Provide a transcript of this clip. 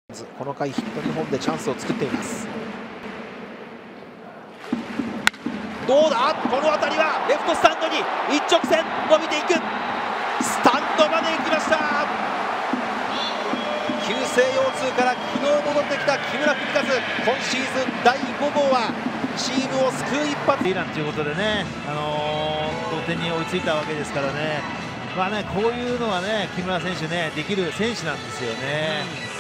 この回ヒット2本でチャンスを作っています。どうだ、この当たりはレフトスタンドに一直線伸びていく、スタンドまで行きました。急性腰痛から昨日戻ってきた木村文和、今シーズン第5号はチームを救う一発イランということでね、同点に追いついたわけですからね、こういうのはね、木村選手ね、できる選手なんですよね。